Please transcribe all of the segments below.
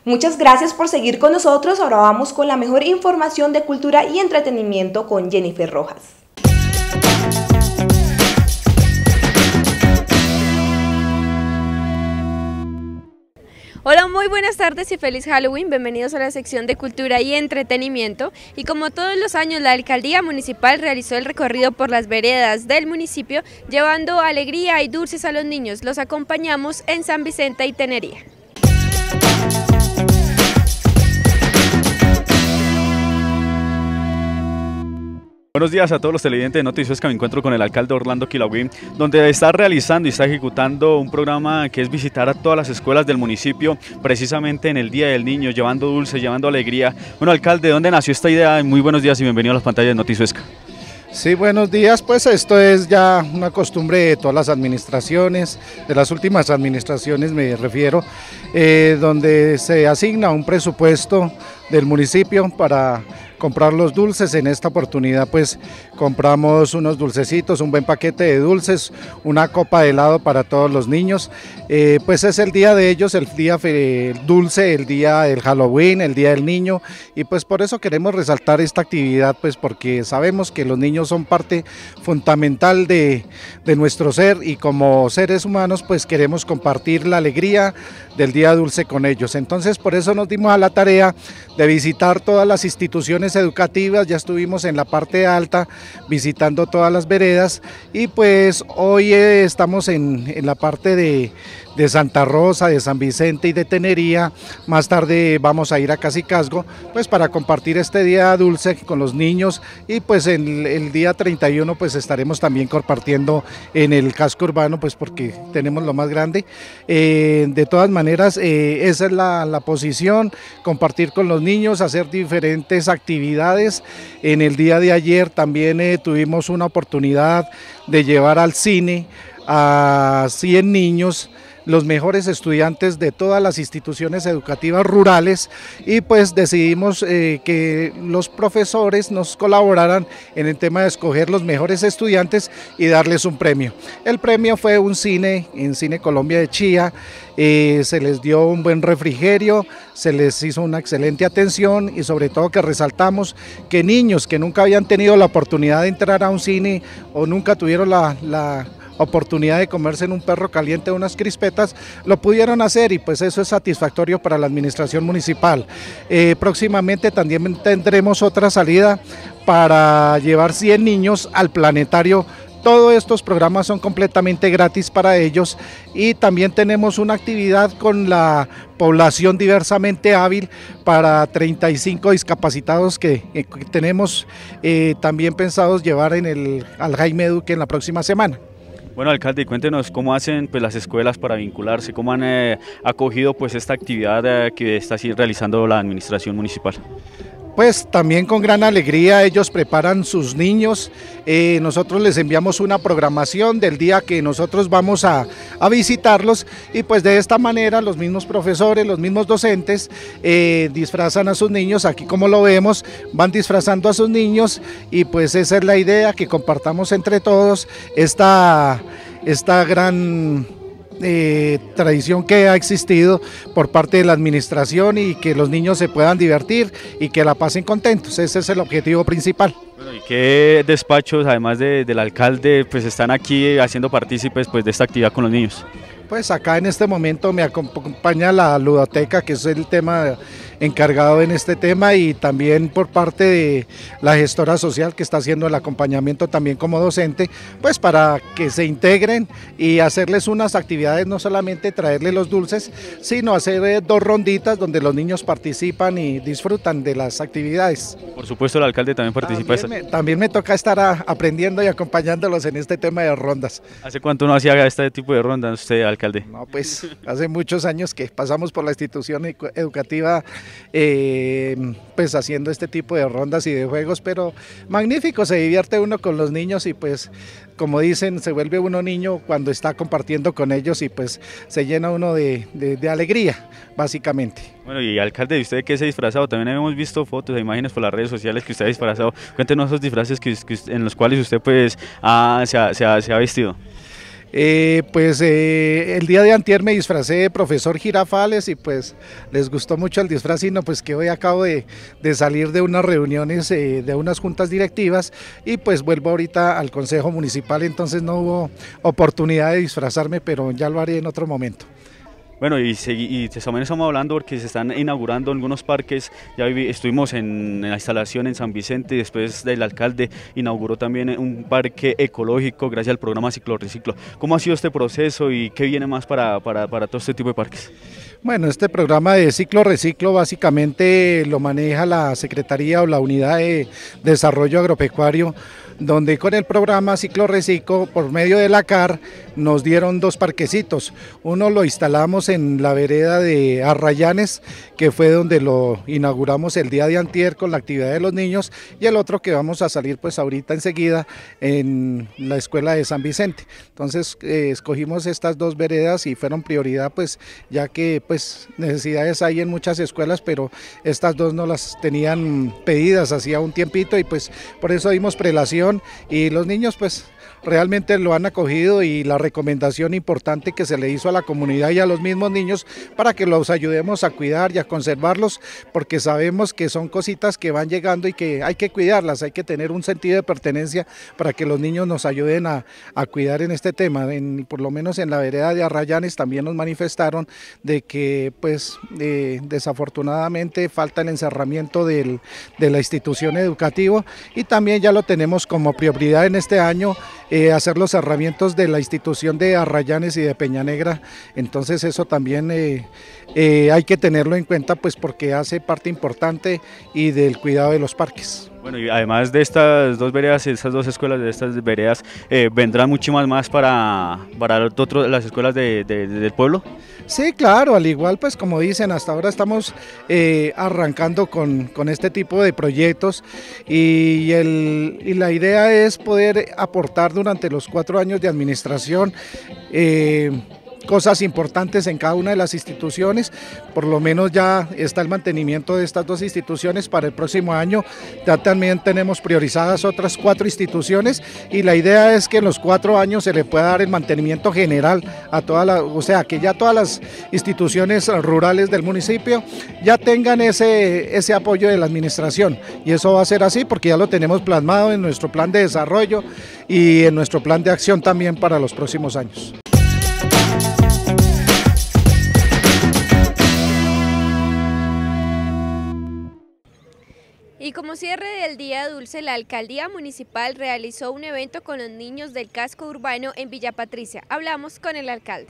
Muchas gracias por seguir con nosotros. Ahora vamos con la mejor información de cultura y entretenimiento con Jennifer Rojas. Hola, muy buenas tardes y feliz Halloween. Bienvenidos a la sección de cultura y entretenimiento. Y como todos los años, la alcaldía municipal realizó el recorrido por las veredas del municipio, llevando alegría y dulces a los niños. Los acompañamos en San Vicente y Tenería. Buenos días a todos los televidentes de Noticias. Me encuentro con el alcalde Orlando Quilagüín, donde está realizando y está ejecutando un programa que es visitar a todas las escuelas del municipio, precisamente en el Día del Niño, llevando dulces, llevando alegría. Bueno, alcalde, ¿de dónde nació esta idea? Muy buenos días y bienvenido a las pantallas de Noticias. Sí, buenos días. Pues esto es ya una costumbre de todas las administraciones, de las últimas administraciones me refiero, donde se asigna un presupuesto del municipio para comprar los dulces. En esta oportunidad pues compramos unos dulcecitos, un buen paquete de dulces, una copa de helado para todos los niños. Pues es el día de ellos, el día dulce, el día del Halloween, el día del niño, y pues por eso queremos resaltar esta actividad, pues porque sabemos que los niños son parte fundamental de nuestro ser, y como seres humanos pues queremos compartir la alegría del día dulce con ellos. Entonces por eso nos dimos a la tarea de visitar todas las instituciones educativas. Ya estuvimos en la parte alta visitando todas las veredas, y pues hoy estamos en la parte de Santa Rosa, de San Vicente y de Tenería. Más tarde vamos a ir a Cacicazgo pues para compartir este día dulce con los niños, y pues el día 31 pues estaremos también compartiendo en el casco urbano, pues porque tenemos lo más grande. De todas maneras, esa es la posición, compartir con los niños, hacer diferentes actividades. En el día de ayer también tuvimos una oportunidad de llevar al cine a 100 niños, los mejores estudiantes de todas las instituciones educativas rurales, y pues decidimos que los profesores nos colaboraran en el tema de escoger los mejores estudiantes y darles un premio. El premio fue un cine en Cine Colombia de Chía. Se les dio un buen refrigerio, se les hizo una excelente atención, y sobre todo que resaltamos que niños que nunca habían tenido la oportunidad de entrar a un cine o nunca tuvieron la oportunidad de comerse en un perro caliente unas crispetas, lo pudieron hacer, y pues eso es satisfactorio para la administración municipal. Próximamente también tendremos otra salida para llevar 100 niños al planetario. Todos estos programas son completamente gratis para ellos, y también tenemos una actividad con la población diversamente hábil para 35 discapacitados que tenemos también pensados llevar al Jaime Duque en la próxima semana. Bueno, alcalde, cuéntenos cómo hacen pues las escuelas para vincularse, cómo han acogido pues esta actividad que está así realizando la administración municipal. Pues también con gran alegría ellos preparan sus niños. Nosotros les enviamos una programación del día que nosotros vamos a visitarlos, y pues de esta manera los mismos profesores, los mismos docentes disfrazan a sus niños. Aquí como lo vemos, van disfrazando a sus niños, y pues esa es la idea, que compartamos entre todos esta gran tradición que ha existido por parte de la administración, y que los niños se puedan divertir y que la pasen contentos. Ese es el objetivo principal. Bueno, ¿y qué despachos, además del alcalde, pues están aquí haciendo partícipes pues de esta actividad con los niños? Pues acá en este momento me acompaña la ludoteca, que es el tema encargado en este tema, y también por parte de la gestora social, que está haciendo el acompañamiento también como docente, pues para que se integren y hacerles unas actividades, no solamente traerles los dulces, sino hacer 2 ronditas donde los niños participan y disfrutan de las actividades. Por supuesto, el alcalde también participa. También me toca estar aprendiendo y acompañándolos en este tema de rondas. ¿Hace cuánto no hacía este tipo de rondas usted, alcalde? No, pues hace muchos años que pasamos por la institución educativa, pues haciendo este tipo de rondas y de juegos, pero magnífico, se divierte uno con los niños, y pues como dicen, se vuelve uno niño cuando está compartiendo con ellos, y pues se llena uno de alegría, básicamente. Bueno, y alcalde, ¿y usted qué se ha disfrazado? También hemos visto fotos e imágenes por las redes sociales que usted ha disfrazado. Cuéntenos esos disfraces en los cuales usted pues se ha vestido. El día de antier me disfracé de profesor Girafales y pues les gustó mucho el disfraz y no, pues que hoy acabo de salir de unas reuniones, de unas juntas directivas y pues vuelvo ahorita al Consejo Municipal, entonces no hubo oportunidad de disfrazarme, pero ya lo haré en otro momento. Bueno, y también estamos hablando porque se están inaugurando algunos parques. Estuvimos en la instalación en San Vicente y después del alcalde inauguró también un parque ecológico gracias al programa Ciclo Reciclo. ¿Cómo ha sido este proceso y qué viene más para todo este tipo de parques? Bueno, este programa de Ciclo Reciclo básicamente lo maneja la Secretaría o la Unidad de Desarrollo Agropecuario, donde con el programa Ciclo Reciclo, por medio de la CAR, nos dieron dos parquecitos. Uno lo instalamos en la vereda de Arrayanes, que fue donde lo inauguramos el día de antier con la actividad de los niños, y el otro que vamos a salir pues ahorita enseguida en la escuela de San Vicente. Entonces escogimos estas dos veredas y fueron prioridad pues ya que pues necesidades hay en muchas escuelas, pero estas dos no las tenían pedidas hacía un tiempito y pues por eso dimos prelación y los niños pues realmente lo han acogido y la recomendación importante que se le hizo a la comunidad y a los mismos niños para que los ayudemos a cuidar y a conservarlos, porque sabemos que son cositas que van llegando y que hay que cuidarlas, hay que tener un sentido de pertenencia para que los niños nos ayuden a cuidar en este tema. Por lo menos en la vereda de Arrayanes también nos manifestaron de que pues desafortunadamente falta el encerramiento de la institución educativa y también ya lo tenemos como prioridad en este año, hacer los cerramientos de la institución de Arrayanes y de Peña Negra. Entonces eso también hay que tenerlo en cuenta pues porque hace parte importante y del cuidado de los parques. Bueno, y además de estas dos veredas, estas dos escuelas de estas veredas, ¿vendrán muchísimas más para las escuelas del pueblo? Sí, claro, al igual pues como dicen, hasta ahora estamos arrancando con este tipo de proyectos y la idea es poder aportar durante los 4 años de administración cosas importantes en cada una de las instituciones. Por lo menos ya está el mantenimiento de estas dos instituciones para el próximo año. Ya también tenemos priorizadas otras 4 instituciones y la idea es que en los 4 años se le pueda dar el mantenimiento general a o sea, que ya todas las instituciones rurales del municipio ya tengan ese apoyo de la administración, y eso va a ser así porque ya lo tenemos plasmado en nuestro plan de desarrollo y en nuestro plan de acción también para los próximos años. Y como cierre del Día Dulce, la Alcaldía Municipal realizó un evento con los niños del casco urbano en Villa Patricia. Hablamos con el alcalde.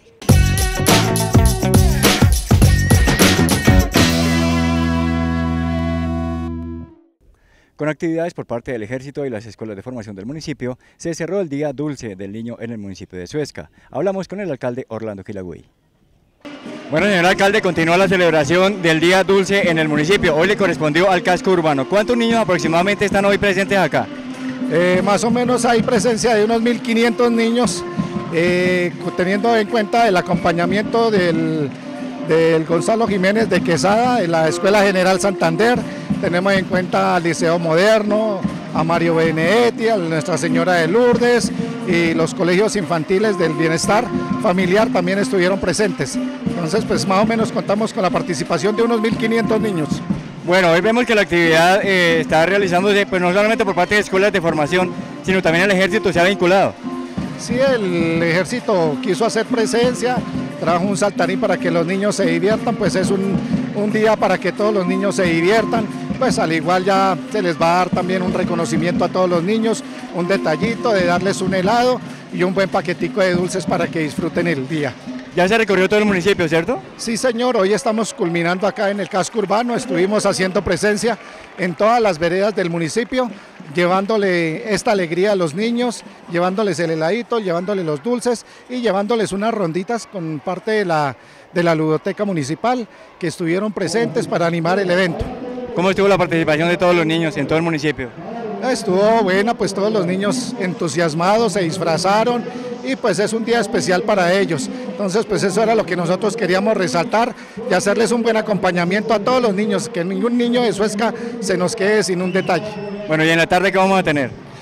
Con actividades por parte del Ejército y las escuelas de formación del municipio, se cerró el Día Dulce del Niño en el municipio de Suezca. Hablamos con el alcalde Orlando Quilagüey. Bueno, señor alcalde, continúa la celebración del Día Dulce en el municipio. Hoy le correspondió al casco urbano. ¿Cuántos niños aproximadamente están hoy presentes acá? Más o menos hay presencia de unos 1.500 niños, teniendo en cuenta el acompañamiento del Gonzalo Jiménez de Quesada, de la Escuela General Santander. Tenemos en cuenta al Liceo Moderno, a Mario Benedetti, a Nuestra Señora de Lourdes y los colegios infantiles del bienestar familiar también estuvieron presentes. Entonces, pues más o menos contamos con la participación de unos 1.500 niños. Bueno, hoy vemos que la actividad está realizándose pues no solamente por parte de escuelas de formación, sino también el Ejército se ha vinculado. Sí, el Ejército quiso hacer presencia, trajo un saltarín para que los niños se diviertan, pues es un día para que todos los niños se diviertan. Pues al igual ya se les va a dar también un reconocimiento a todos los niños, un detallito de darles un helado y un buen paquetico de dulces para que disfruten el día. Ya se recorrió todo el municipio, ¿cierto? Sí, señor, hoy estamos culminando acá en el casco urbano, estuvimos haciendo presencia en todas las veredas del municipio, llevándole esta alegría a los niños, llevándoles el heladito, llevándoles los dulces y llevándoles unas ronditas con parte de la ludoteca municipal que estuvieron presentes para animar el evento. ¿Cómo estuvo la participación de todos los niños en todo el municipio? Estuvo buena, pues todos los niños entusiasmados, se disfrazaron y pues es un día especial para ellos. Entonces pues eso era lo que nosotros queríamos resaltar y hacerles un buen acompañamiento a todos los niños, que ningún niño de Suezca se nos quede sin un detalle. Bueno, ¿y en la tarde qué vamos a tener?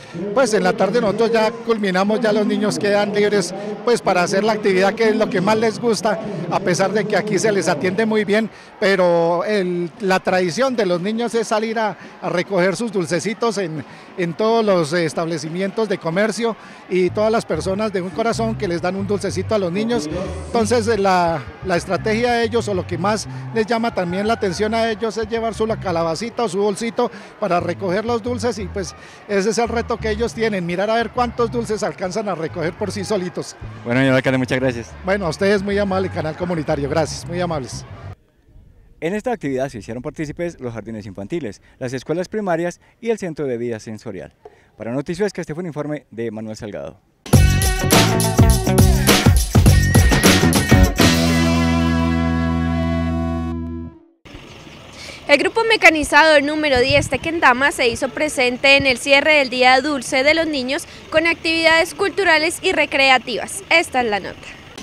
pues en la tarde nosotros ya culminamos, ya los niños quedan libres pues para hacer la actividad que es lo que más les gusta, a pesar de que aquí se les atiende muy bien, pero la tradición de los niños es salir a recoger sus dulcecitos en todos los establecimientos de comercio y todas las personas de un corazón que les dan un dulcecito a los niños. Entonces la estrategia de ellos, o lo que más les llama también la atención a ellos, es llevar su calabacita o su bolsito para recoger los dulces, y pues ese es el reto que ellos tienen, mirar a ver cuántos dulces alcanzan a recoger por sí solitos. Bueno, señor alcalde, muchas gracias. Bueno, a ustedes muy amable, Canal Comunitario, gracias, muy amables. En esta actividad se hicieron partícipes los jardines infantiles, las escuelas primarias y el Centro de Vida Sensorial. Para Noticiuesca, este fue un informe de Manuel Salgado. El grupo mecanizado número 10 Tequendama se hizo presente en el cierre del Día Dulce de los Niños con actividades culturales y recreativas. Esta es la nota.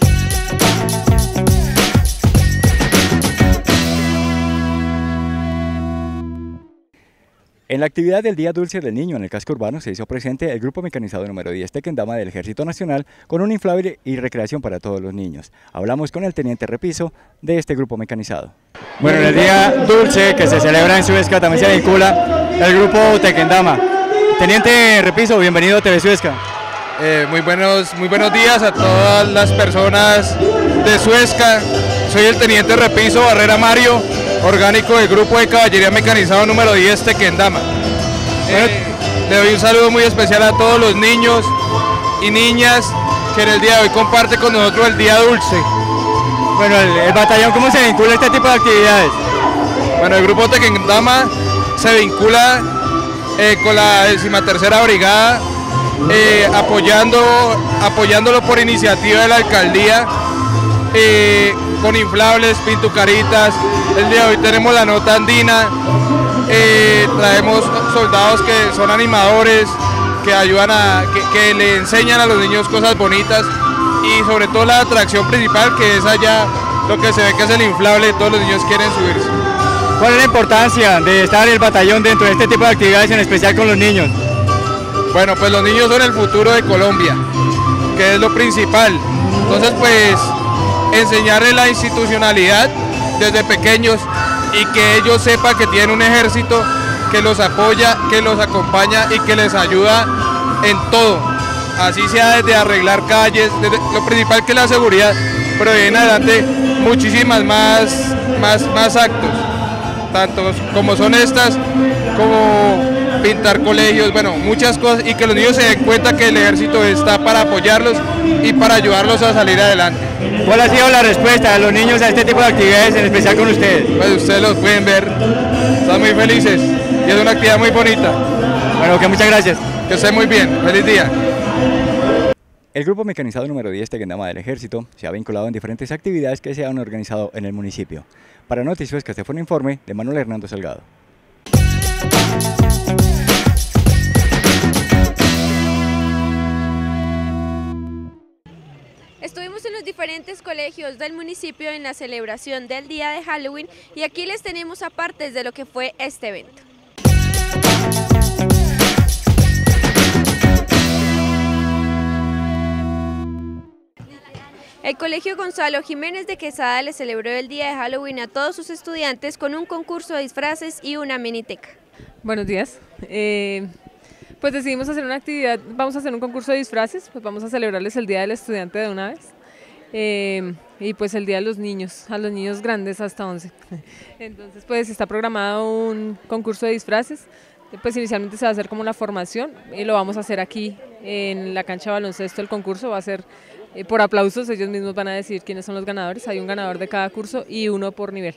En la actividad del Día Dulce del Niño en el casco urbano se hizo presente el grupo mecanizado número 10 Tequendama del Ejército Nacional con un inflable y recreación para todos los niños. Hablamos con el teniente Repiso de este grupo mecanizado. Bueno, en el Día Dulce que se celebra en Suezca también se vincula el grupo Tequendama. Teniente Repiso, bienvenido a TV Suezca. Muy buenos días a todas las personas de Suezca. Soy el teniente Repiso Barrera Mario, orgánico del grupo de caballería mecanizado número 10 Tequendama. Le doy un saludo muy especial a todos los niños y niñas que en el día de hoy comparten con nosotros el Día Dulce. Bueno, el batallón, ¿cómo se vincula a este tipo de actividades? Bueno, el grupo Tequendama se vincula con la 13ª Brigada, apoyándolo por iniciativa de la alcaldía, con inflables, pintucaritas. El día de hoy tenemos la nota andina, traemos soldados que son animadores, que ayudan que le enseñan a los niños cosas bonitas, y sobre todo la atracción principal, que es allá lo que se ve que es el inflable, todos los niños quieren subirse. ¿Cuál es la importancia de estar el batallón dentro de este tipo de actividades, en especial con los niños? Bueno, pues los niños son el futuro de Colombia, que es lo principal. Entonces, pues, enseñarles la institucionalidad desde pequeños y que ellos sepan que tienen un ejército que los apoya, que los acompaña y que les ayuda en todo. Así sea desde arreglar calles, desde lo principal que es la seguridad, pero de ahí en adelante muchísimas más actos, tanto como son estas, como pintar colegios, bueno, muchas cosas, y que los niños se den cuenta que el ejército está para apoyarlos y para ayudarlos a salir adelante. ¿Cuál ha sido la respuesta de los niños a este tipo de actividades, en especial con ustedes? Pues ustedes los pueden ver, están muy felices y es una actividad muy bonita. Bueno, que muchas gracias. Que estén muy bien, feliz día. El grupo mecanizado número 10 Tequendama del Ejército se ha vinculado en diferentes actividades que se han organizado en el municipio. Para Noticiuesca, este fue un informe de Manuel Hernando Salgado. Estuvimos en los diferentes colegios del municipio en la celebración del día de Halloween y aquí les tenemos apartes de lo que fue este evento. El Colegio Gonzalo Jiménez de Quesada le celebró el día de Halloween a todos sus estudiantes con un concurso de disfraces y una miniteca. Buenos días. Pues decidimos hacer una actividad, vamos a hacer un concurso de disfraces, pues vamos a celebrarles el Día del Estudiante de una vez. Y pues el Día de los Niños, a los niños grandes hasta 11. Entonces pues está programado un concurso de disfraces, pues inicialmente se va a hacer como una formación y lo vamos a hacer aquí en la cancha de baloncesto. El concurso va a ser por aplausos, ellos mismos van a decidir quiénes son los ganadores, hay un ganador de cada curso y uno por nivel.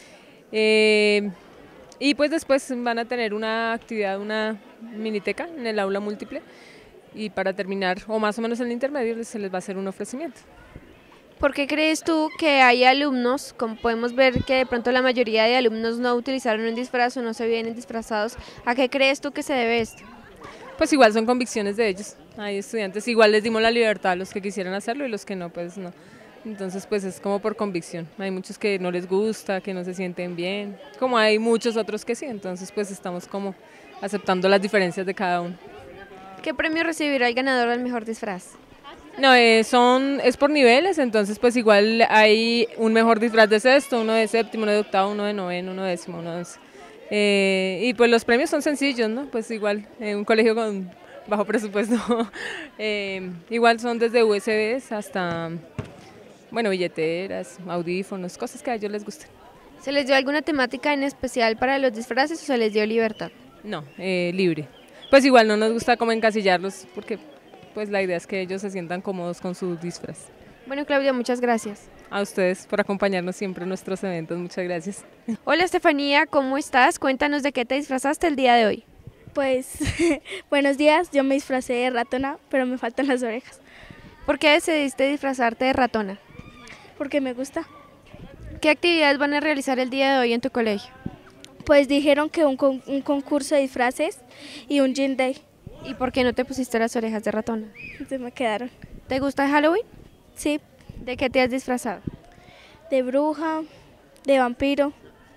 Y pues después van a tener una actividad, una miniteca en el aula múltiple, y para terminar, o más o menos en el intermedio, se les va a hacer un ofrecimiento. ¿Por qué crees tú que hay alumnos, como podemos ver que de pronto la mayoría de alumnos no utilizaron un disfraz o no se vienen disfrazados, a qué crees tú que se debe esto? Pues igual son convicciones de ellos, hay estudiantes, igual les dimos la libertad a los que quisieran hacerlo y los que no, pues no. Entonces pues es como por convicción, hay muchos que no les gusta, que no se sienten bien, como hay muchos otros que sí, entonces pues estamos como aceptando las diferencias de cada uno. ¿Qué premio recibirá el ganador del mejor disfraz? No, es por niveles, entonces pues igual hay un mejor disfraz de sexto, uno de séptimo, uno de octavo, uno de noveno, uno de décimo, uno de once. Y pues los premios son sencillos, ¿no? Pues igual, un colegio con bajo presupuesto, igual son desde USBs hasta, bueno, billeteras, audífonos, cosas que a ellos les gusten. ¿Se les dio alguna temática en especial para los disfraces o se les dio libertad? No, libre. Pues igual no nos gusta como encasillarlos porque pues la idea es que ellos se sientan cómodos con su disfraz. Bueno, Claudia, muchas gracias. A ustedes por acompañarnos siempre en nuestros eventos, muchas gracias. Hola Estefanía, ¿cómo estás? Cuéntanos de qué te disfrazaste el día de hoy. Pues, buenos días, yo me disfracé de ratona, pero me faltan las orejas. ¿Por qué decidiste disfrazarte de ratona? Porque me gusta. ¿Qué actividades van a realizar el día de hoy en tu colegio? Pues dijeron que un concurso de disfraces y un gin day. ¿Y por qué no te pusiste las orejas de ratona? Se me quedaron. ¿Te gusta Halloween? Sí. ¿De qué te has disfrazado? De bruja, de vampiro,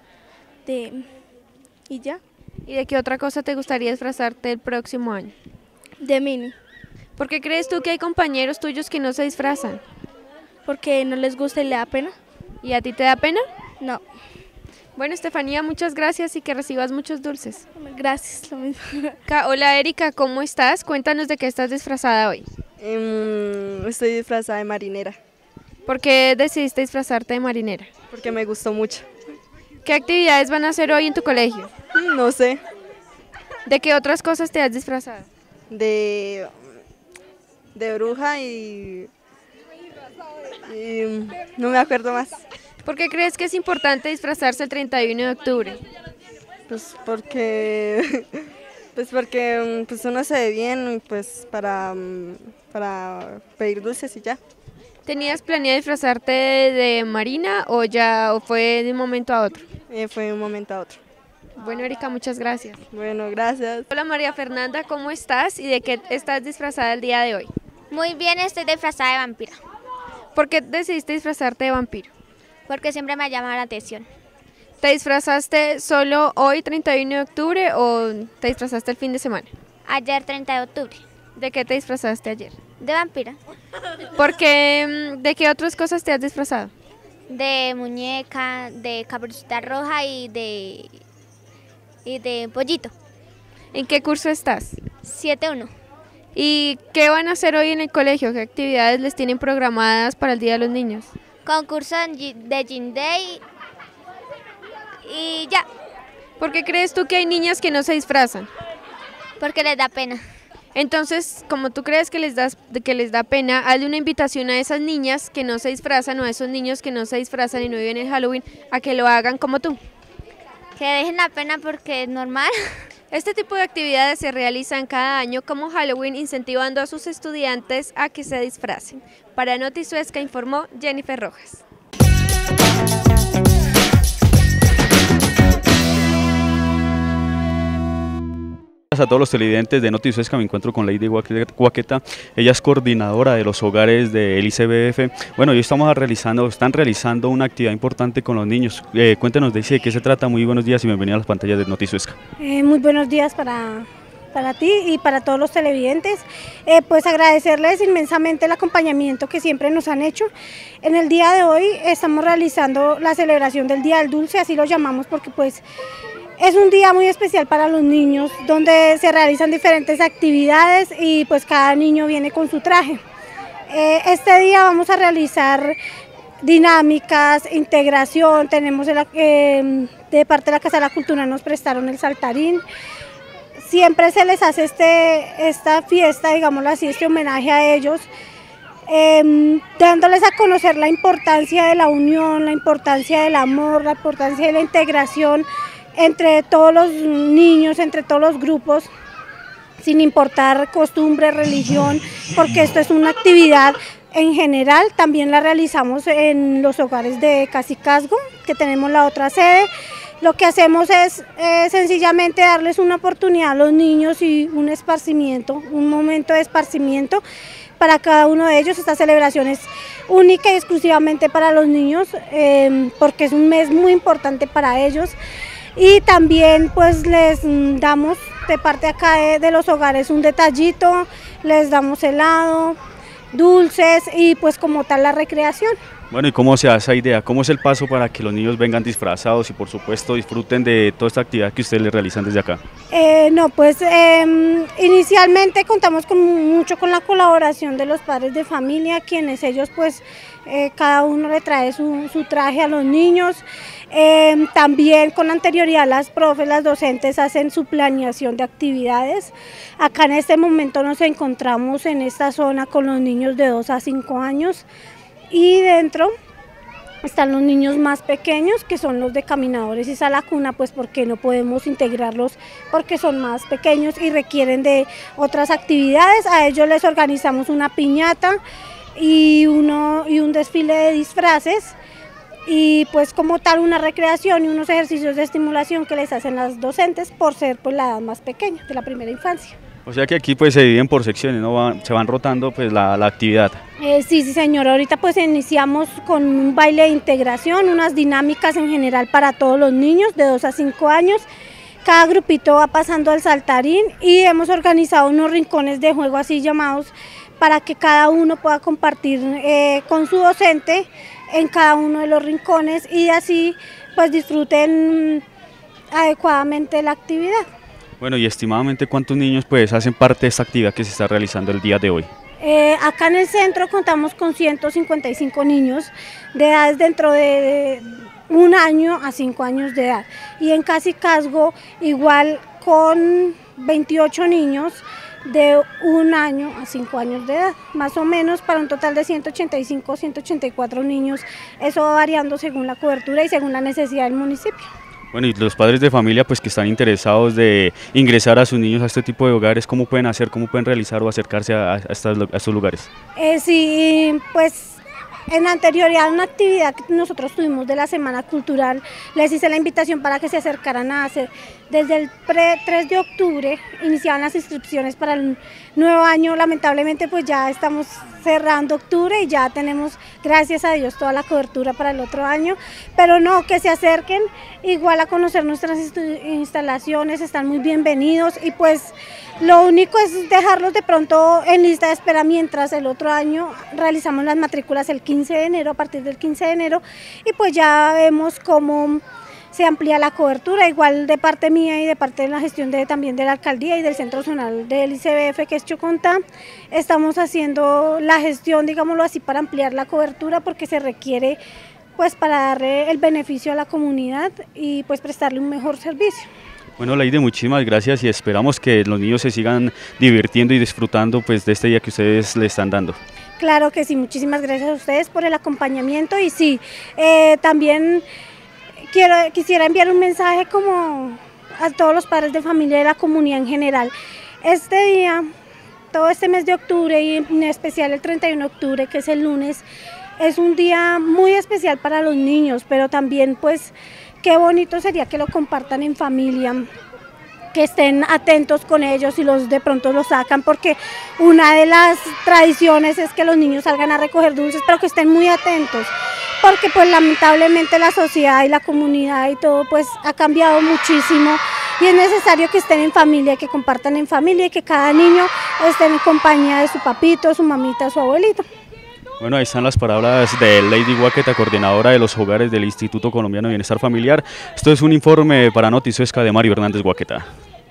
y ya. ¿Y de qué otra cosa te gustaría disfrazarte el próximo año? De Minnie. ¿Por qué crees tú que hay compañeros tuyos que no se disfrazan? Porque no les gusta y le da pena. ¿Y a ti te da pena? No. Bueno, Estefanía, muchas gracias y que recibas muchos dulces. Gracias, lo mismo. Hola Erika, ¿cómo estás? Cuéntanos de qué estás disfrazada hoy. Estoy disfrazada de marinera. ¿Por qué decidiste disfrazarte de marinera? Porque me gustó mucho. ¿Qué actividades van a hacer hoy en tu colegio? No sé. ¿De qué otras cosas te has disfrazado? De bruja y no me acuerdo más. ¿Por qué crees que es importante disfrazarse el 31 de octubre? Pues porque uno se ve bien pues para pedir dulces y ya. ¿Tenías planeado disfrazarte de Marina o fue de un momento a otro? Fue de un momento a otro. Bueno, Erika, muchas gracias. Bueno, gracias. Hola María Fernanda, ¿cómo estás y de qué estás disfrazada el día de hoy? Muy bien, estoy disfrazada de vampiro. ¿Por qué decidiste disfrazarte de vampiro? Porque siempre me ha llamado la atención. ¿Te disfrazaste solo hoy, 31 de octubre, o te disfrazaste el fin de semana? Ayer, 30 de octubre. ¿De qué te disfrazaste ayer? De vampira. ¿De qué otras cosas te has disfrazado? De muñeca, de caperucita roja y de pollito. ¿En qué curso estás? 7-1. ¿Y qué van a hacer hoy en el colegio? ¿Qué actividades les tienen programadas para el Día de los Niños? Concurso de Gin Day y ya. ¿Por qué crees tú que hay niñas que no se disfrazan? Porque les da pena. Entonces, como tú crees que les da pena, hazle una invitación a esas niñas que no se disfrazan o a esos niños que no se disfrazan y no viven el Halloween a que lo hagan como tú. Que dejen la pena porque es normal. Este tipo de actividades se realizan cada año como Halloween, incentivando a sus estudiantes a que se disfracen. Para Notisuesca informó Jennifer Rojas. A todos los televidentes de Notisuesca, me encuentro con Lady Guaqueta, ella es coordinadora de los hogares del ICBF. Bueno, hoy están realizando una actividad importante con los niños. Cuéntenos de qué se trata. Muy buenos días y bienvenida a las pantallas de Notisuesca. Muy buenos días para ti y para todos los televidentes. Pues agradecerles inmensamente el acompañamiento que siempre nos han hecho. En el día de hoy estamos realizando la celebración del Día del Dulce, así lo llamamos porque pues es un día muy especial para los niños, donde se realizan diferentes actividades y pues cada niño viene con su traje. Este día vamos a realizar dinámicas, integración, tenemos de parte de la Casa de la Cultura nos prestaron el saltarín. Siempre se les hace esta fiesta, digámoslo así, este homenaje a ellos, dándoles a conocer la importancia de la unión, la importancia del amor, la importancia de la integración entre todos los niños, entre todos los grupos, sin importar costumbre, religión, porque esto es una actividad en general. También la realizamos en los hogares de Cacicazgo, que tenemos la otra sede. Lo que hacemos es sencillamente darles una oportunidad a los niños y un esparcimiento, un momento de esparcimiento para cada uno de ellos. Esta celebración es única y exclusivamente para los niños, porque es un mes muy importante para ellos. Y también pues les damos de parte acá de los hogares un detallito, les damos helado, dulces y pues como tal la recreación. Bueno, ¿y cómo se hace esa idea? ¿Cómo es el paso para que los niños vengan disfrazados y por supuesto disfruten de toda esta actividad que ustedes les realizan desde acá? Inicialmente contamos mucho con la colaboración de los padres de familia, quienes ellos pues cada uno le trae su traje a los niños. También con anterioridad las profes, las docentes hacen su planeación de actividades. Acá en este momento nos encontramos en esta zona con los niños de 2 a 5 años. Y dentro están los niños más pequeños, que son los de caminadores y sala cuna, pues porque no podemos integrarlos porque son más pequeños y requieren de otras actividades. A ellos les organizamos una piñata y un desfile de disfraces y pues como tal una recreación y unos ejercicios de estimulación que les hacen las docentes por ser pues la edad más pequeña, de la primera infancia. O sea que aquí pues se dividen por secciones, ¿no? Se van rotando pues la actividad. Sí señor, ahorita pues iniciamos con un baile de integración, unas dinámicas en general para todos los niños de 2 a 5 años. Cada grupito va pasando al saltarín y hemos organizado unos rincones de juego así llamados para que cada uno pueda compartir con su docente en cada uno de los rincones y así pues disfruten adecuadamente la actividad. Bueno, y estimadamente, ¿cuántos niños pues hacen parte de esta actividad que se está realizando el día de hoy? Acá en el centro contamos con 155 niños de edades dentro de 1 año a 5 años de edad. Y en Cacicazgo igual con 28 niños de 1 año a 5 años de edad, más o menos para un total de 185 o 184 niños. Eso va variando según la cobertura y según la necesidad del municipio. Bueno, y los padres de familia pues que están interesados de ingresar a sus niños a este tipo de hogares, ¿cómo pueden hacer, cómo pueden realizar o acercarse a estos lugares? Sí, pues en anterioridad a una actividad que nosotros tuvimos de la Semana Cultural, les hice la invitación para que se acercaran a hacer. Desde el 3 de octubre iniciaban las inscripciones para el nuevo año, lamentablemente pues ya estamos cerrando octubre y ya tenemos, gracias a Dios, toda la cobertura para el otro año, pero no, que se acerquen igual a conocer nuestras instalaciones, están muy bienvenidos y pues lo único es dejarlos de pronto en lista de espera mientras el otro año realizamos las matrículas el 15 de enero, a partir del 15 de enero y pues ya vemos cómo se amplía la cobertura, igual de parte mía y de parte de la gestión también de la alcaldía y del Centro Zonal del ICBF que es Chocontá, estamos haciendo la gestión, digámoslo así, para ampliar la cobertura porque se requiere pues para darle el beneficio a la comunidad y pues prestarle un mejor servicio. Bueno, Lady, muchísimas gracias y esperamos que los niños se sigan divirtiendo y disfrutando pues de este día que ustedes le están dando. Claro que sí, muchísimas gracias a ustedes por el acompañamiento y sí, también quisiera enviar un mensaje como a todos los padres de familia de la comunidad en general. Este día, todo este mes de octubre y en especial el 31 de octubre, que es el lunes, es un día muy especial para los niños, pero también pues qué bonito sería que lo compartan en familia, que estén atentos con ellos y de pronto los sacan, porque una de las tradiciones es que los niños salgan a recoger dulces, pero que estén muy atentos, porque pues lamentablemente la sociedad y la comunidad y todo pues ha cambiado muchísimo y es necesario que estén en familia, que compartan en familia y que cada niño esté en compañía de su papito, su mamita, su abuelito. Bueno, ahí están las palabras de Lady Guaqueta, coordinadora de los hogares del Instituto Colombiano de Bienestar Familiar. Esto es un informe para Noticiuesca de Mario Hernández Guaqueta.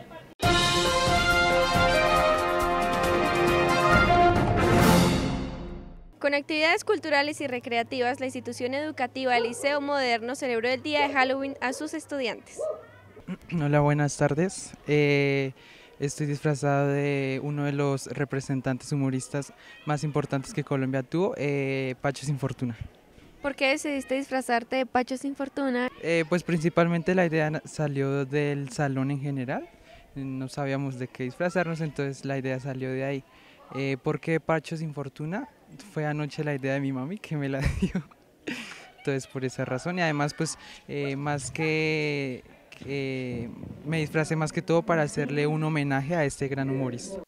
Con actividades culturales y recreativas, la institución educativa Liceo Moderno celebró el día de Halloween a sus estudiantes. Hola, buenas tardes. Estoy disfrazado de uno de los representantes humoristas más importantes que Colombia tuvo, Pacho Sin Fortuna. ¿Por qué decidiste disfrazarte de Pacho Sin Fortuna? Pues principalmente la idea salió del salón en general, no sabíamos de qué disfrazarnos, entonces la idea salió de ahí. ¿Por qué Pacho Sin Fortuna? Fue anoche la idea de mi mami que me la dio, entonces por esa razón y además pues más que... me disfracé más que todo para hacerle un homenaje a este gran humorista.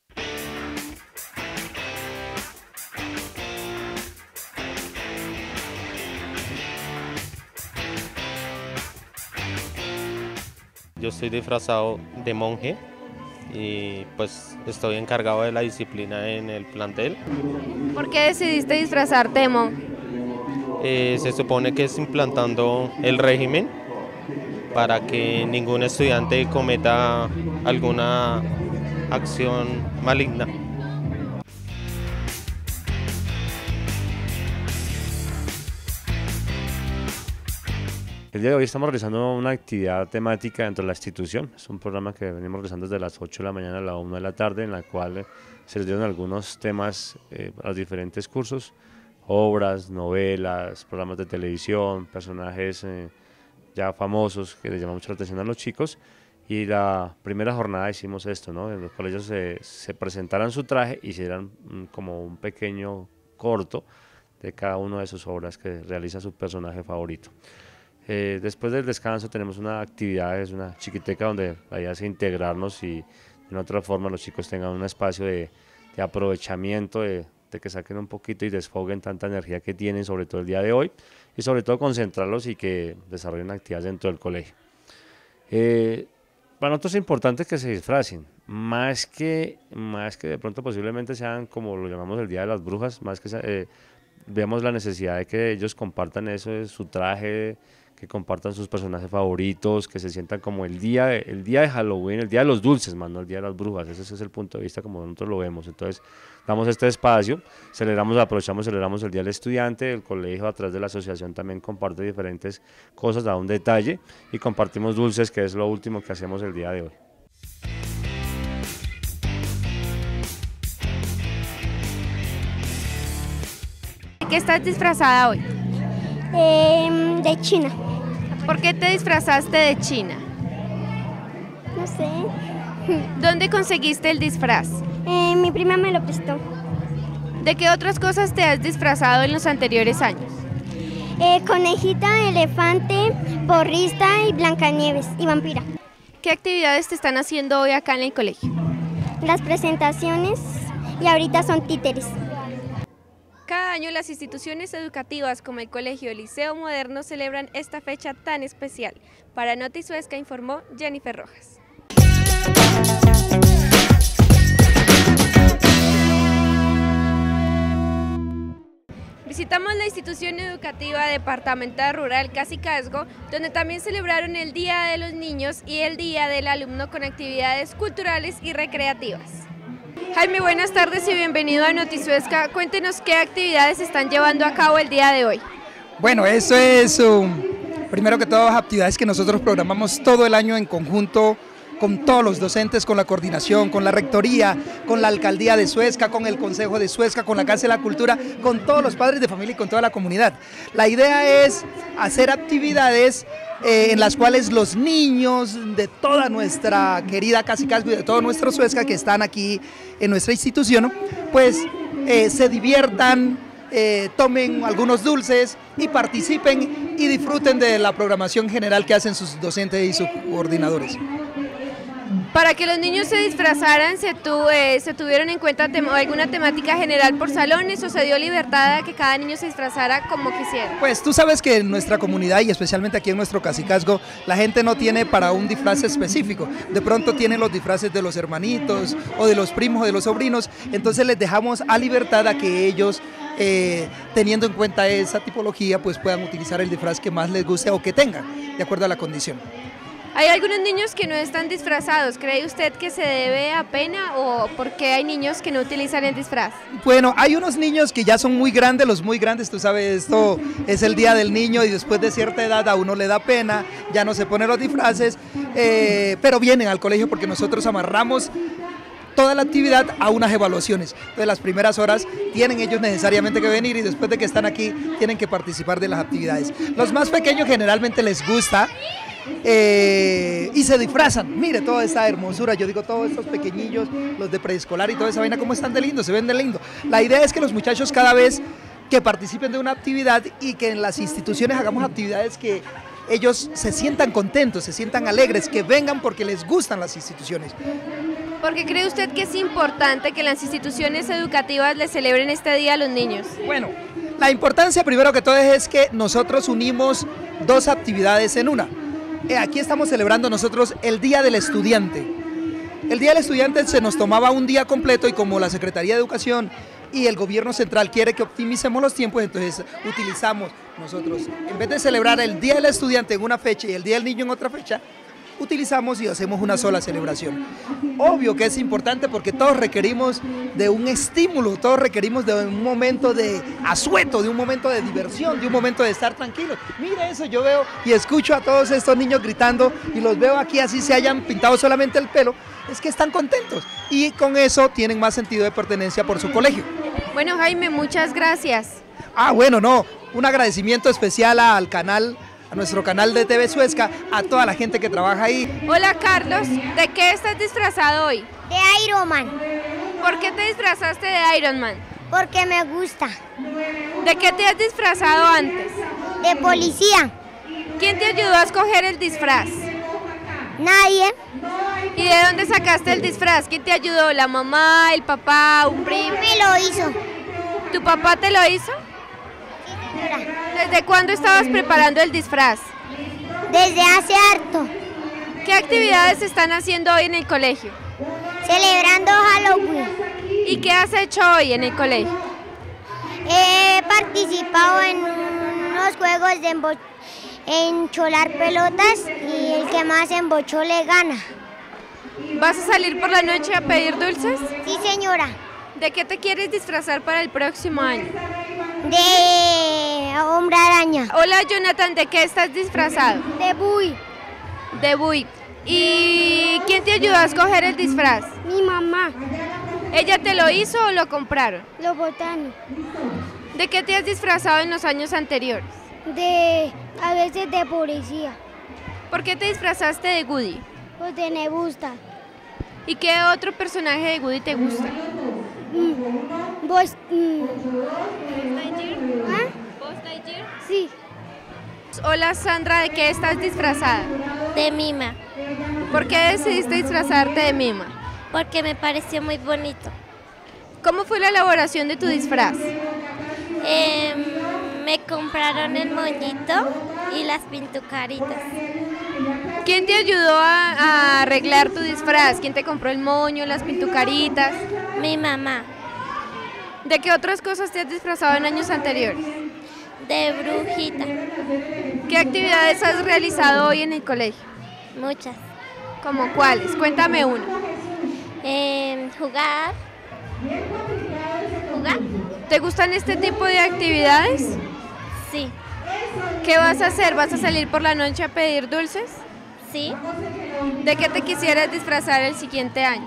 Yo estoy disfrazado de monje y pues estoy encargado de la disciplina en el plantel. ¿Por qué decidiste disfrazarte de monje? Se supone que es implantando el régimen para que ningún estudiante cometa alguna acción maligna. El día de hoy estamos realizando una actividad temática dentro de la institución. Es un programa que venimos realizando desde las 8 de la mañana a la 1 de la tarde, en la cual se les dieron algunos temas a los diferentes cursos, obras, novelas, programas de televisión, personajes ya famosos que les llaman mucho la atención a los chicos. Y la primera jornada hicimos esto, ¿no? En los cuales ellos se presentaran su traje y hicieran como un pequeño corto de cada una de sus obras que realiza su personaje favorito. Después del descanso tenemos una actividad, es una chiquiteca donde la idea es integrarnos y de otra forma los chicos tengan un espacio de aprovechamiento, de que saquen un poquito y desfoguen tanta energía que tienen, sobre todo el día de hoy, y sobre todo concentrarlos y que desarrollen actividades dentro del colegio. Para nosotros es importante que se disfracen, más que de pronto posiblemente sean como lo llamamos el Día de las Brujas, más que vemos la necesidad de que ellos compartan eso de su traje, que compartan sus personajes favoritos, que se sientan como el día de Halloween, el día de los dulces, más no el día de las brujas. Ese es el punto de vista como nosotros lo vemos. Entonces damos este espacio, aprovechamos, celebramos el Día del Estudiante, el colegio a través de la asociación también comparte diferentes cosas, da un detalle y compartimos dulces, que es lo último que hacemos el día de hoy. ¿De qué estás disfrazada hoy? De China. ¿Por qué te disfrazaste de China? No sé. ¿Dónde conseguiste el disfraz? Mi prima me lo prestó. ¿De qué otras cosas te has disfrazado en los anteriores años? Conejita, elefante, porrista y Blancanieves y vampira. ¿Qué actividades te están haciendo hoy acá en el colegio? Las presentaciones y ahorita son títeres. Cada año las instituciones educativas como el Colegio Liceo Moderno celebran esta fecha tan especial. Para Noti Suezca informó Jennifer Rojas. Visitamos la institución educativa departamental rural Cacicazgo, donde también celebraron el Día de los Niños y el Día del Alumno con actividades culturales y recreativas. Jaime, buenas tardes y bienvenido a Noti Suezca. Cuéntenos qué actividades están llevando a cabo el día de hoy. Bueno, eso es, primero que todo, actividades que nosotros programamos todo el año en conjunto con todos los docentes, con la coordinación, con la rectoría, con la alcaldía de Suezca, con el consejo de Suezca, con la Casa de la Cultura, con todos los padres de familia y con toda la comunidad. La idea es hacer actividades en las cuales los niños de toda nuestra querida Cacicazgo y de todo nuestro Suezca que están aquí en nuestra institución, pues se diviertan, tomen algunos dulces y participen y disfruten de la programación general que hacen sus docentes y sus coordinadores. Para que los niños se disfrazaran, ¿se tuvieron en cuenta alguna temática general por salones o se dio libertad a que cada niño se disfrazara como quisiera? Pues tú sabes que en nuestra comunidad y especialmente aquí en nuestro Cacicazgo, la gente no tiene para un disfraz específico. De pronto tienen los disfraces de los hermanitos o de los primos o de los sobrinos, entonces les dejamos a libertad a que ellos, teniendo en cuenta esa tipología, pues puedan utilizar el disfraz que más les guste o que tengan, de acuerdo a la condición. Hay algunos niños que no están disfrazados. ¿Cree usted que se debe a pena o por qué hay niños que no utilizan el disfraz? Bueno, hay unos niños que ya son muy grandes, los muy grandes, tú sabes, esto es el Día del Niño y después de cierta edad a uno le da pena, ya no se ponen los disfraces, pero vienen al colegio porque nosotros amarramos toda la actividad a unas evaluaciones. Entonces las primeras horas tienen ellos necesariamente que venir y después de que están aquí tienen que participar de las actividades. Los más pequeños generalmente les gusta y se disfrazan. Mire toda esta hermosura, yo digo todos estos pequeñillos, los de preescolar y toda esa vaina, cómo están de lindo, se ven de lindo. La idea es que los muchachos cada vez que participen de una actividad y que en las instituciones hagamos actividades que ellos se sientan contentos, se sientan alegres, que vengan porque les gustan las instituciones. ¿Por qué cree usted que es importante que las instituciones educativas le celebren este día a los niños? Bueno, la importancia primero que todo es que nosotros unimos dos actividades en una. Aquí estamos celebrando nosotros el Día del Estudiante. El Día del Estudiante se nos tomaba un día completo y como la Secretaría de Educación y el gobierno central quiere que optimicemos los tiempos, entonces utilizamos nosotros, en vez de celebrar el Día del Estudiante en una fecha y el Día del Niño en otra fecha, utilizamos y hacemos una sola celebración. Obvio que es importante porque todos requerimos de un estímulo, todos requerimos de un momento de asueto, de un momento de diversión, de un momento de estar tranquilos. Mira eso, yo veo y escucho a todos estos niños gritando y los veo aquí así se hayan pintado solamente el pelo, es que están contentos y con eso tienen más sentido de pertenencia por su colegio. Bueno, Jaime, muchas gracias. Bueno, no, un agradecimiento especial al canal, a nuestro canal de TV Suezca, a toda la gente que trabaja ahí. Hola Carlos, ¿de qué estás disfrazado hoy? De Iron Man. ¿Por qué te disfrazaste de Iron Man? Porque me gusta. ¿De qué te has disfrazado antes? De policía. ¿Quién te ayudó a escoger el disfraz? Nadie. ¿Y de dónde sacaste el disfraz? ¿Quién te ayudó? ¿La mamá, el papá, un primo? Me lo hizo. ¿Tu papá te lo hizo? ¿Desde cuándo estabas preparando el disfraz? Desde hace harto. ¿Qué actividades están haciendo hoy en el colegio? Celebrando Halloween. ¿Y qué has hecho hoy en el colegio? He participado en unos juegos de encholar pelotas y el que más embochó le gana. ¿Vas a salir por la noche a pedir dulces? Sí, señora. ¿De qué te quieres disfrazar para el próximo año? De hombre araña. Hola Jonathan, ¿de qué estás disfrazado? De Bui. De Bui. ¿Y quién te ayudó a escoger el disfraz? Mi mamá. ¿Ella te lo hizo o lo compraron? Lo botaron. ¿De qué te has disfrazado en los años anteriores? A veces de policía. ¿Por qué te disfrazaste de Woody? Porque me gusta. ¿Y qué otro personaje de Woody te gusta? ¿Buzz Lightyear? ¿Ah? ¿Buzz Lightyear? Sí. Hola Sandra, ¿de qué estás disfrazada? De Mima. ¿Por qué decidiste disfrazarte de Mima? Porque me pareció muy bonito. ¿Cómo fue la elaboración de tu disfraz? Me compraron el moñito y las pintucaritas. ¿Quién te ayudó a arreglar tu disfraz? ¿Quién te compró el moño, las pintucaritas? Mi mamá. ¿De qué otras cosas te has disfrazado en años anteriores? De brujita. ¿Qué actividades has realizado hoy en el colegio? Muchas. ¿Cómo cuáles? Cuéntame una. Jugar. ¿Te gustan este tipo de actividades? Sí. ¿Qué vas a hacer? ¿Vas a salir por la noche a pedir dulces? Sí. ¿De qué te quisieras disfrazar el siguiente año?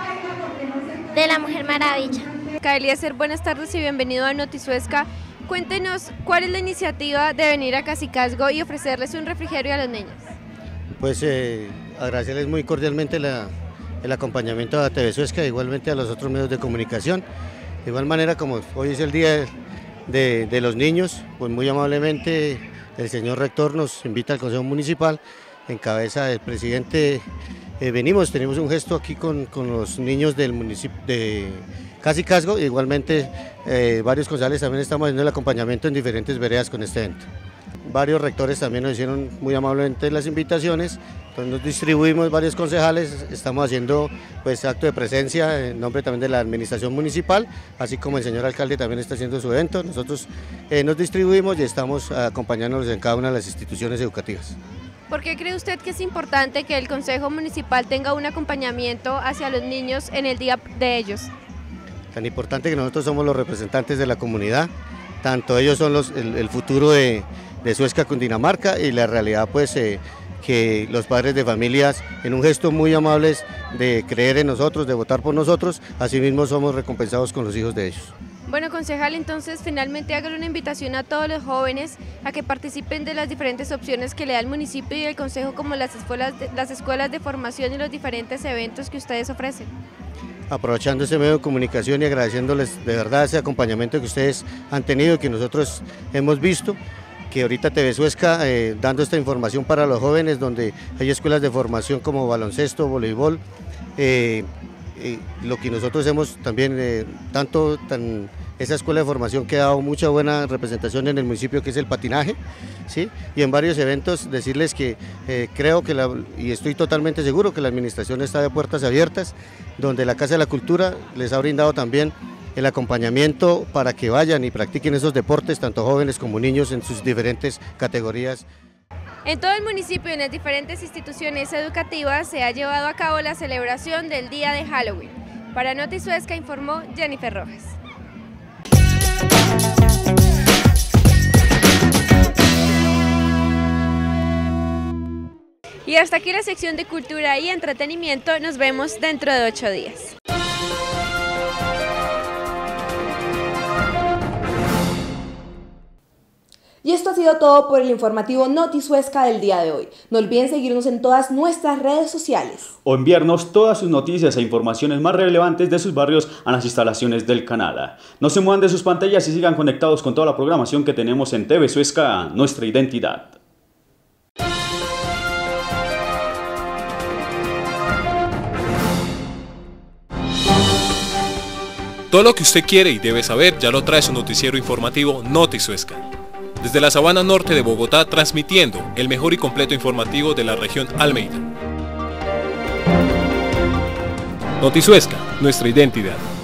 De la Mujer Maravilla. Eliezer, buenas tardes y bienvenido a Notisuezca. Cuéntenos, ¿cuál es la iniciativa de venir a Cacicazgo y ofrecerles un refrigerio a los niños? Pues agradecerles muy cordialmente el acompañamiento a TV Suezca, igualmente a los otros medios de comunicación. De igual manera, como hoy es el Día de los Niños, pues muy amablemente el señor rector nos invita al Consejo Municipal, en cabeza del presidente. Tenemos un gesto aquí con los niños del municipio de Cacicazgo, igualmente varios concejales también estamos haciendo el acompañamiento en diferentes veredas con este evento. Varios rectores también nos hicieron muy amablemente las invitaciones, entonces nos distribuimos varios concejales, estamos haciendo pues acto de presencia en nombre también de la administración municipal, así como el señor alcalde también está haciendo su evento. Nosotros nos distribuimos y estamos acompañándolos en cada una de las instituciones educativas. ¿Por qué cree usted que es importante que el Consejo Municipal tenga un acompañamiento hacia los niños en el día de ellos? Tan importante que nosotros somos los representantes de la comunidad, tanto ellos son el futuro de Suezca, Cundinamarca, y la realidad pues que los padres de familias en un gesto muy amable de creer en nosotros, de votar por nosotros, asimismo somos recompensados con los hijos de ellos. Bueno, concejal, entonces finalmente hagan una invitación a todos los jóvenes a que participen de las diferentes opciones que le da el municipio y el consejo, como las escuelas de formación y los diferentes eventos que ustedes ofrecen. Aprovechando este medio de comunicación y agradeciéndoles de verdad ese acompañamiento que ustedes han tenido, que nosotros hemos visto, que ahorita TV Suezca dando esta información para los jóvenes, donde hay escuelas de formación como baloncesto, voleibol, lo que nosotros hemos también tan esa escuela de formación que ha dado mucha buena representación en el municipio, que es el patinaje, ¿sí? Y en varios eventos decirles que creo que, y estoy totalmente seguro que la administración está de puertas abiertas, donde la Casa de la Cultura les ha brindado también el acompañamiento para que vayan y practiquen esos deportes, tanto jóvenes como niños en sus diferentes categorías. En todo el municipio y en las diferentes instituciones educativas se ha llevado a cabo la celebración del día de Halloween. Para Noti Suezca informó Jennifer Rojas. Y hasta aquí la sección de cultura y entretenimiento. Nos vemos dentro de 8 días. Y esto ha sido todo por el informativo Noti Suezca del día de hoy. No olviden seguirnos en todas nuestras redes sociales. O enviarnos todas sus noticias e informaciones más relevantes de sus barrios a las instalaciones del canal. No se muevan de sus pantallas y sigan conectados con toda la programación que tenemos en TV Suezca, nuestra identidad. Todo lo que usted quiere y debe saber ya lo trae su noticiero informativo Noti Suezca. Desde la Sabana Norte de Bogotá, transmitiendo el mejor y completo informativo de la región Almeida. Noti Suezca, nuestra identidad.